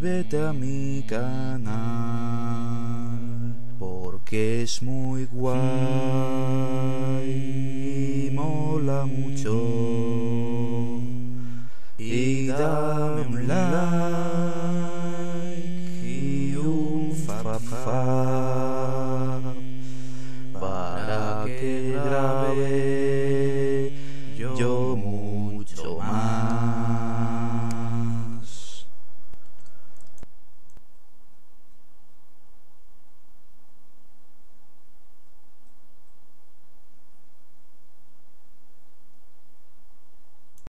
suscríbete a mi canal, porque es muy guay y mola mucho. Y dame